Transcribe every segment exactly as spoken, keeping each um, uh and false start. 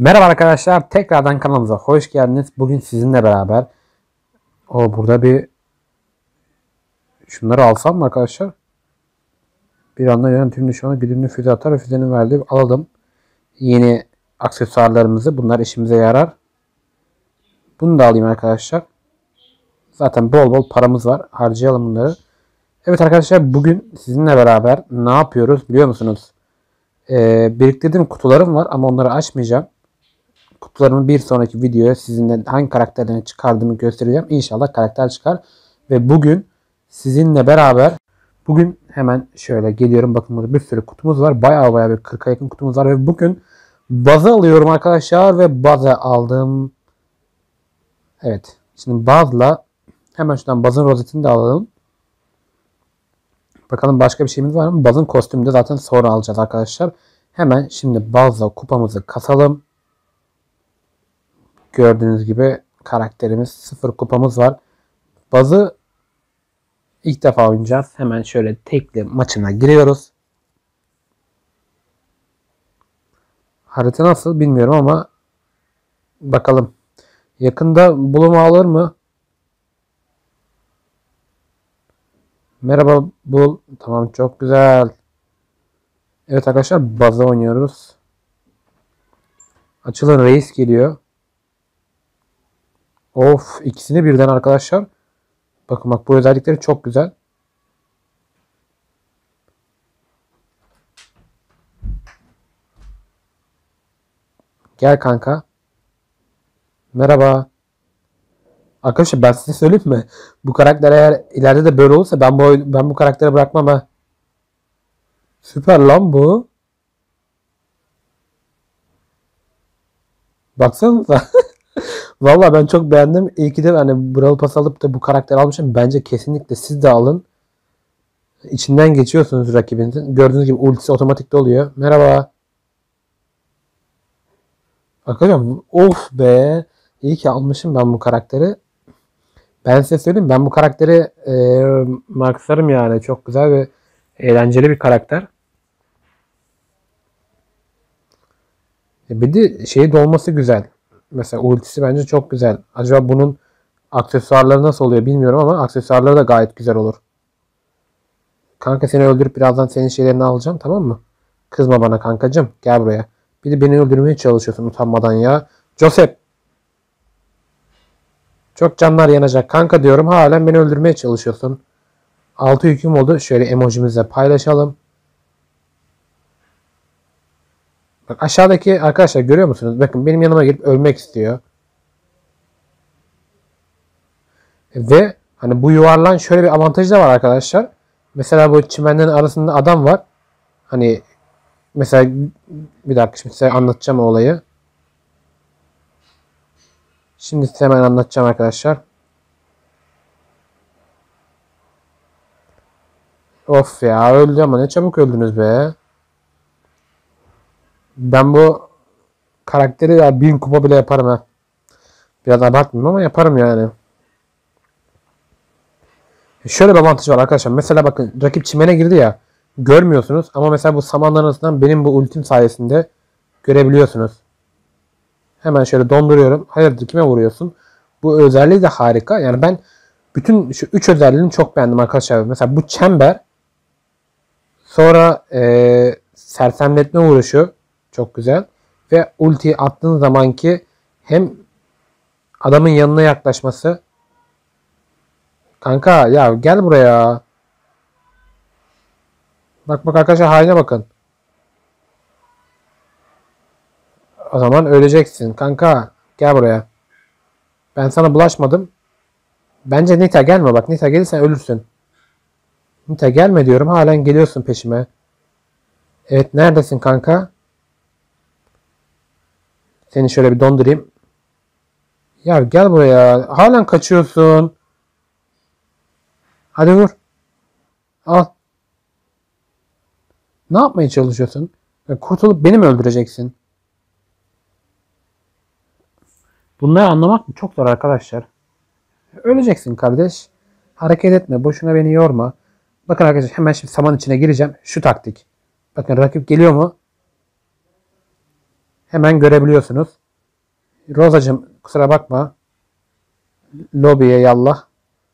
Merhaba arkadaşlar, tekrardan kanalımıza hoş geldiniz. Bugün sizinle beraber o burada bir şunları alsam mı arkadaşlar? Bir anda yönetim nişanı güdümlü füze atar ve füzenin verdiği alalım. Yeni aksesuarlarımızı, bunlar işimize yarar. Bunu da alayım arkadaşlar. Zaten bol bol paramız var, harcayalım bunları. Evet arkadaşlar, bugün sizinle beraber ne yapıyoruz biliyor musunuz? Ee, biriktirdiğim kutularım var ama onları açmayacağım. Kutularımı bir sonraki videoya sizinle hangi karakterlerini çıkardığımı göstereceğim. İnşallah karakter çıkar. Ve bugün sizinle beraber bugün hemen şöyle geliyorum. Bakın burada bir sürü kutumuz var. Bayağı bayağı bir kırka yakın kutumuz var. Ve bugün bazı alıyorum arkadaşlar. Ve bazı aldım. Evet. Şimdi bazla hemen şuradan bazın rozetini de alalım. Bakalım başka bir şeyimiz var mı? Bazın kostümü de zaten sonra alacağız arkadaşlar. Hemen şimdi bazla kupamızı kasalım. Gördüğünüz gibi karakterimiz sıfır kupamız var. Bazı ilk defa oynayacağız. Hemen şöyle tekli maçına giriyoruz. Harita nasıl bilmiyorum ama bakalım. Yakında bulumu alır mı? Merhaba bul. Tamam, çok güzel. Evet arkadaşlar, bazı oynuyoruz. Açılın, reis geliyor. Of, ikisini birden arkadaşlar. Bakın bak, bu özellikleri çok güzel. Gel kanka. Merhaba. Arkadaşlar ben size söyleyeyim mi? Bu karakter eğer ileride de böyle olursa ben bu ben bu karakteri bırakmam ha. Süper lan bu. Baksanıza. Valla ben çok beğendim. İyi ki de hani Brawl Pass alıp da bu karakteri almışım. Bence kesinlikle siz de alın. İçinden geçiyorsunuz rakibinizin. Gördüğünüz gibi ultisi otomatikte oluyor. Merhaba. Arkadaşlar of be. İyi ki almışım ben bu karakteri. Ben size söyleyeyim, ben bu karakteri e, markslarım yani. Çok güzel ve eğlenceli bir karakter. E, bir de şeyi dolması güzel. Mesela ultisi bence çok güzel. Acaba bunun aksesuarları nasıl oluyor bilmiyorum ama aksesuarları da gayet güzel olur. Kanka seni öldürüp birazdan senin şeylerini alacağım, tamam mı? Kızma bana kankacım. Gel buraya. Bir de beni öldürmeye çalışıyorsun utanmadan ya. Joseph. Çok canlar yanacak kanka diyorum. Halen beni öldürmeye çalışıyorsun. altı yüküm oldu. Şöyle emojimizle paylaşalım. Bak aşağıdaki arkadaşlar görüyor musunuz? Bakın benim yanıma gelip ölmek istiyor. Ve hani bu yuvarlan şöyle bir avantajı da var arkadaşlar. Mesela bu çimenlerin arasında adam var. Hani mesela bir dakika, şimdi size anlatacağım o olayı. Şimdi size hemen anlatacağım arkadaşlar. Of ya, öldü ama ne çabuk öldünüz be. Ben bu karakteri ya bin kupa bile yaparım ha. Biraz abartmıyorum ama yaparım yani. Şöyle bir avantaj var arkadaşlar. Mesela bakın, rakip çimene girdi ya. Görmüyorsunuz ama mesela bu samanların arasından benim bu ultim sayesinde görebiliyorsunuz. Hemen şöyle donduruyorum. Hayırdır, kime vuruyorsun? Bu özelliği de harika. Yani ben bütün şu üç özelliğini çok beğendim arkadaşlar. Mesela bu çember, sonra e, sersemletme vuruşu çok güzel. Ve ulti attığın zamanki hem adamın yanına yaklaşması. Kanka ya gel buraya. Bak bak arkadaşlar, haline bakın. O zaman öleceksin. Kanka gel buraya. Ben sana bulaşmadım. Bence Nita gelme bak. Nita gelirsen ölürsün. Nita gelme diyorum. Halen geliyorsun peşime. Evet, neredesin kanka? Seni şöyle bir dondurayım. Ya gel buraya. Halen kaçıyorsun. Hadi vur. Al. Ne yapmaya çalışıyorsun? Kurtulup beni mi öldüreceksin? Bunları anlamak mı çok zor arkadaşlar. Öleceksin kardeş. Hareket etme. Boşuna beni yorma. Bakın arkadaşlar, hemen şimdi saman içine gireceğim. Şu taktik. Bakın rakip geliyor mu? hemen görebiliyorsunuz. Rozacığım kusura bakma. Lobiye yallah.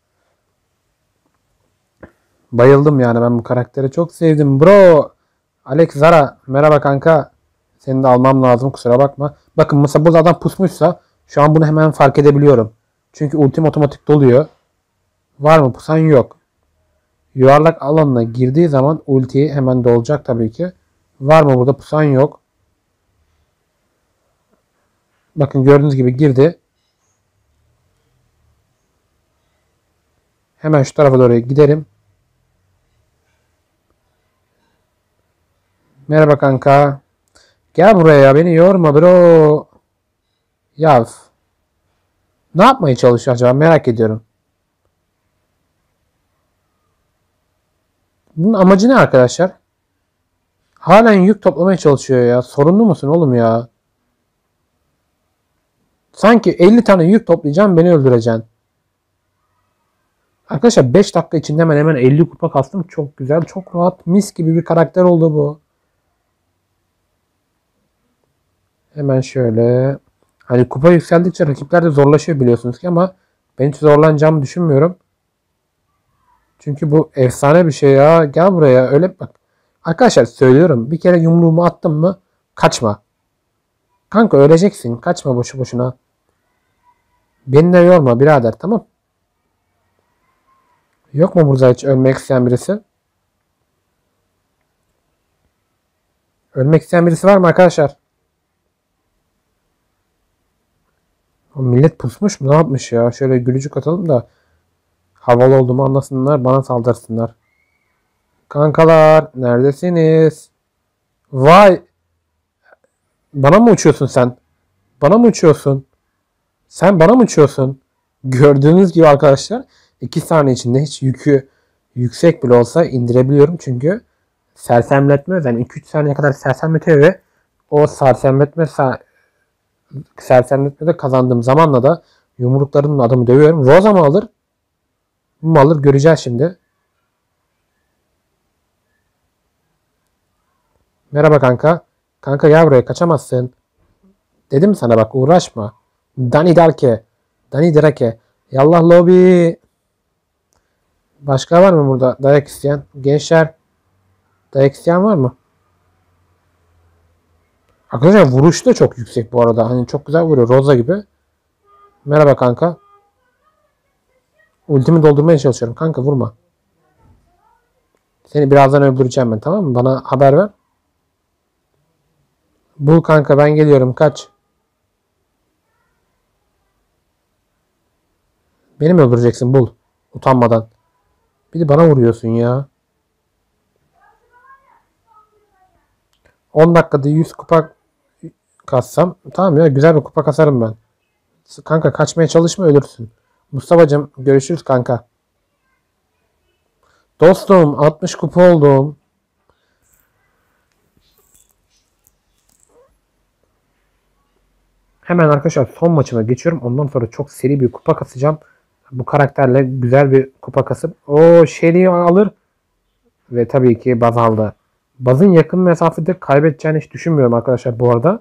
Bayıldım yani, ben bu karakteri çok sevdim bro. Alex Zara merhaba kanka. Seni de almam lazım, kusura bakma. Bakın mesela burada adam pusmuşsa şu an bunu hemen fark edebiliyorum. Çünkü ultim otomatik doluyor. Var mı pusan? Yok. Yuvarlak alanına girdiği zaman ulti hemen dolacak tabii ki. Var mı burada pusan? Yok. Bakın gördüğünüz gibi girdi. Hemen şu tarafa doğru giderim. Merhaba kanka. Gel buraya, beni yorma bro. Yav. Ne yapmaya çalışıyor acaba, merak ediyorum. Bunun amacı ne arkadaşlar? Halen yük toplamaya çalışıyor ya. Sorunlu musun oğlum ya? Sanki elli tane yük toplayacağım, beni öldüreceksin. Arkadaşlar beş dakika içinde hemen hemen elli kupa kastım. Çok güzel, çok rahat, mis gibi bir karakter oldu bu. Hemen şöyle. Hani kupa yükseldikçe rakipler de zorlaşıyor biliyorsunuz ki, ama ben hiç zorlanacağımı düşünmüyorum. Çünkü bu efsane bir şey ya. Gel buraya, öyle bak. Arkadaşlar söylüyorum, bir kere yumruğumu attım mı kaçma. Kanka öleceksin, kaçma boşu boşuna. Beni de yorma birader, tamam. Yok mu burada hiç ölmek isteyen birisi? Ölmek isteyen birisi var mı arkadaşlar? O millet pusmuş mu, ne yapmış ya? Şöyle gülücük atalım da havalı olduğumu anlasınlar, bana saldırsınlar. Kankalar neredesiniz? Vay! Bana mı uçuyorsun sen? Bana mı uçuyorsun? Sen bana mı uçuyorsun? Gördüğünüz gibi arkadaşlar iki saniye içinde hiç yükü yüksek bile olsa indirebiliyorum. Çünkü sersemletme, yani iki üç saniye kadar sersemletiyor ve o sersemletme sersemletmede kazandığım zamanla da yumruklarımla adamı dövüyorum. Rosa mı alır? Bu mu alır? Göreceğiz şimdi. Merhaba kanka. Kanka gel buraya, kaçamazsın. Dedim sana bak, uğraşma. Dani Darke. Dani Drake. Yallah lobi. Başka var mı burada dayak isteyen? Gençler, dayak isteyen var mı? Arkadaşlar vuruş da çok yüksek bu arada. Hani çok güzel vuruyor. Rosa gibi. Merhaba kanka. Ultimi doldurmaya çalışıyorum. Kanka vurma. Seni birazdan öldüreceğim ben, tamam mı? Bana haber ver. Bul kanka, ben geliyorum. Kaç. Beni mi öldüreceksin? Bul. Utanmadan. Bir de bana vuruyorsun ya. on dakikada yüz kupa kassam. Tamam ya, güzel bir kupa kasarım ben. Kanka kaçmaya çalışma, ölürsün. Mustafa'cığım görüşürüz kanka. Dostum altmış kupa oldum. Hemen arkadaşlar son maçıma geçiyorum. Ondan sonra çok seri bir kupa kasacağım. Bu karakterle güzel bir kupa kasıp o Shelly'i alır. Ve tabii ki Baz aldı. Baz'ın yakın mesafede kaybedeceğini hiç düşünmüyorum arkadaşlar bu arada.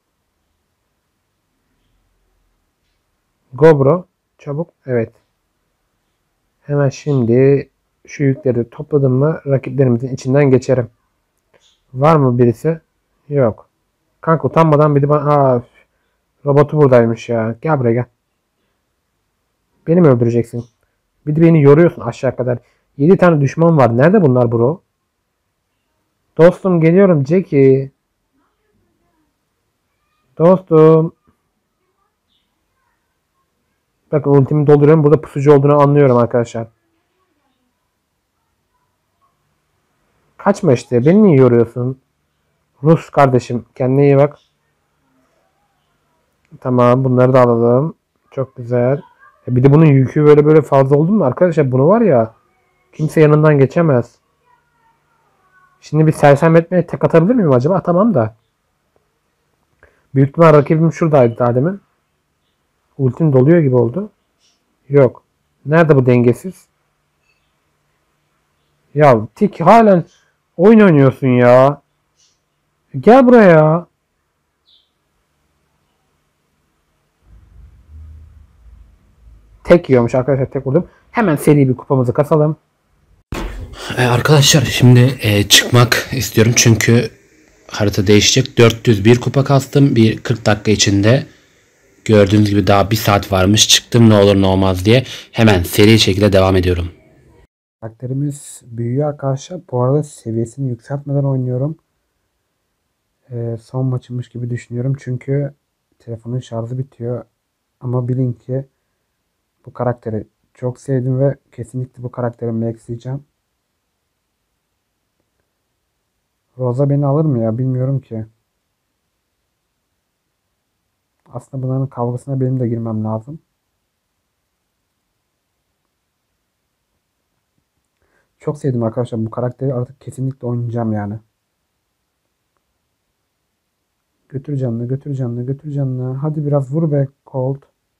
Go bro. Çabuk. Evet. Hemen şimdi şu yükleri topladım mı rakiplerimizin içinden geçerim. Var mı birisi? Yok. Kanka utanmadan bir de bana... Ha, robotu buradaymış ya. Gel buraya gel. Beni mi öldüreceksin? Bir de beni yoruyorsun aşağı kadar. yedi tane düşman var. Nerede bunlar bro? Dostum geliyorum Jackie. Dostum. Bakın ultimi dolduruyorum. Burada pusucu olduğunu anlıyorum arkadaşlar. Kaçma işte. Beni niye yoruyorsun? Rus kardeşim. Kendine iyi bak. Tamam. Bunları da alalım. Çok güzel. Bir de bunun yükü böyle böyle fazla oldu mu arkadaşlar? Bunu var ya. Kimse yanından geçemez. Şimdi bir sersemletmeye tek atabilir miyim acaba? Tamam da. Büyük ihtimal rakibim şuradaydı daha demin. Ultim doluyor gibi oldu. Yok. Nerede bu dengesiz? Ya tik halen oyun oynuyorsun ya. Gel buraya. tek yiyormuş arkadaşlar, tek vurdum. Hemen seri bir kupamızı kasalım. Ee, arkadaşlar şimdi e, çıkmak istiyorum çünkü harita değişecek. dört yüz bir kupa kastım bir kırk dakika içinde. Gördüğünüz gibi daha bir saat varmış. Çıktım ne olur ne olmaz diye. Hemen seri şekilde devam ediyorum. Karakterimiz büyüyor arkadaşlar. Bu arada seviyesini yükseltmeden oynuyorum. Ee, son maçımmış gibi düşünüyorum. Çünkü telefonun şarjı bitiyor. Ama bilin ki bu karakteri çok sevdim ve kesinlikle bu karakteri maxleyeceğim. Rosa beni alır mı ya? Bilmiyorum ki. Aslında bunların kavgasına benim de girmem lazım. Çok sevdim arkadaşlar bu karakteri, artık kesinlikle oynayacağım yani. Götür canını, götür canını, götür canını. Hadi biraz vur be Colt.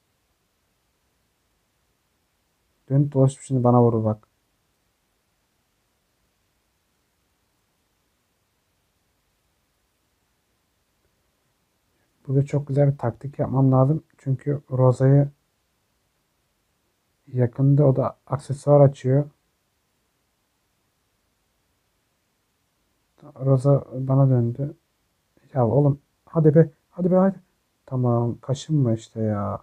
Dönüp dolaşıp şimdi bana vurur bak. Burada çok güzel bir taktik yapmam lazım. Çünkü Rosa'yı yakında, o da aksesuar açıyor. Rosa bana döndü. Ya oğlum hadi be, hadi be, hadi. Tamam, kaşınma işte ya.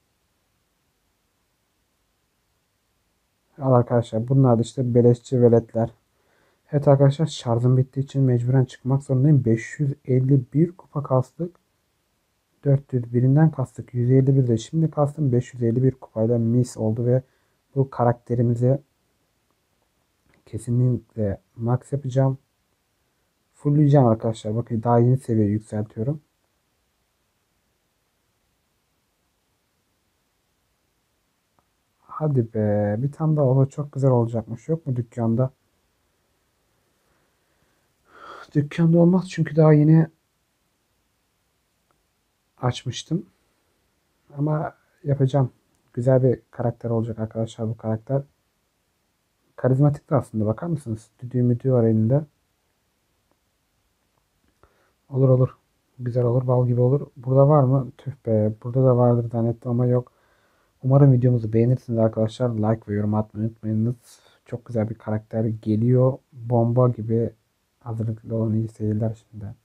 Al arkadaşlar, bunlar da işte beleşçi veletler. Evet arkadaşlar, şarjım bittiği için mecburen çıkmak zorundayım. beş yüz elli bir kupa kastık. dört yüz birinden kastık. yüz elli bir de şimdi kastım. beş yüz elli bir kupayla mis oldu ve bu karakterimizi kesinlikle max yapacağım. Fullleyeceğim arkadaşlar. Bakın daha yeni seviye yükseltiyorum. Hadi be. Bir tane daha olur, çok güzel olacakmış. Yok mu dükkanda? Dükkanda olmaz çünkü daha yeni açmıştım. Ama yapacağım. Güzel bir karakter olacak arkadaşlar bu karakter. Karizmatik de aslında, bakar mısınız? Düdüğü müdüğü var elinde. Olur olur. Güzel olur. Bal gibi olur. Burada var mı? Tüh be. Burada da vardır zannettim ama yok. Umarım videomuzu beğenirsiniz arkadaşlar. Like ve yorum atmayı unutmayınız. Çok güzel bir karakter geliyor. Bomba gibi. Hazırlıklı olun. İyi seyirler şimdi.